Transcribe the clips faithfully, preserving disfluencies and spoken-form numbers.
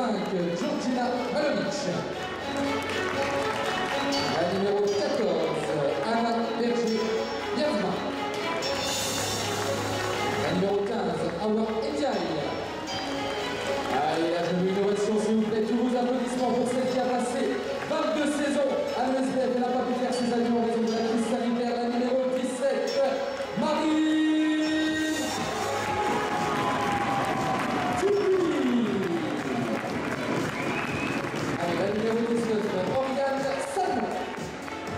cinq, Georgina Malovic. La numéro quatorze, Anna Berger-Yazma. La numéro quinze, Awa Ndiaye. Allez, à genoux, innovation, s'il vous plaît. Tous vos applaudissements pour celle qui a passé vingt-deux saisons à l'E S B F. Elle n'a pas pu faire ses avions en raison de la crise sanitaire. La numéro dix-sept, Marie Toupi. Allez, la numéro dix-neuf, Morgane San.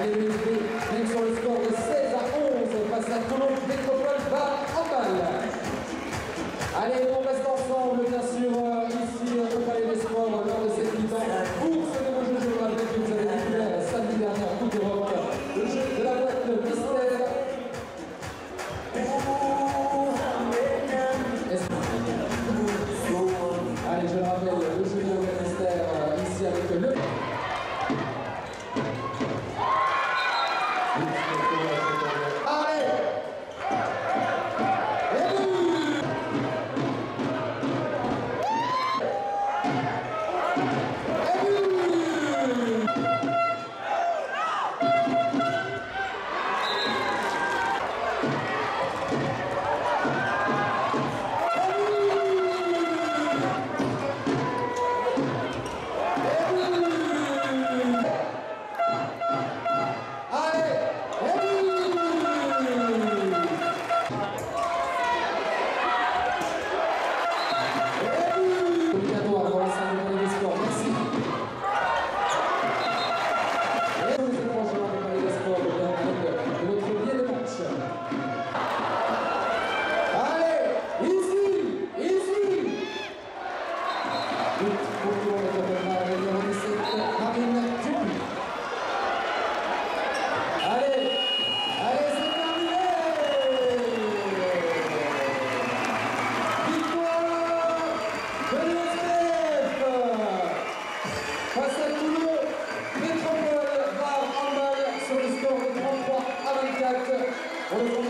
et l'U S B mène sur le score de seize à onze face à Toulon Métropole Var Handball. Allez, on reste ensemble, bien sûr, ici au Palais des Sports lors de cette mi-temps. Pour ce nouveau jeu, je vous rappelle que vous avez découvert samedi dernier en Coupe d'Europe le jeu de la boîte mystère. Allez, je le rappelle, le jeu de la mystère ici avec le... On le